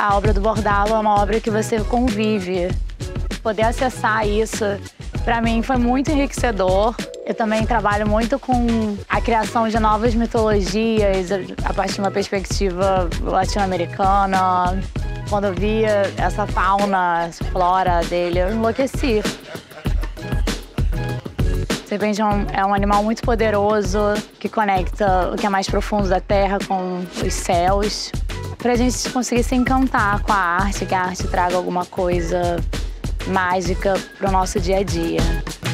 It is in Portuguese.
a obra do Bordalo é uma obra que você convive. Poder acessar isso, para mim, foi muito enriquecedor. Eu também trabalho muito com a criação de novas mitologias, a partir de uma perspectiva latino-americana. Quando eu via essa fauna, essa flora dele, eu enlouqueci. O serpente é um animal muito poderoso, que conecta o que é mais profundo da terra com os céus. Pra gente conseguir se encantar com a arte, que a arte traga alguma coisa mágica pro nosso dia a dia.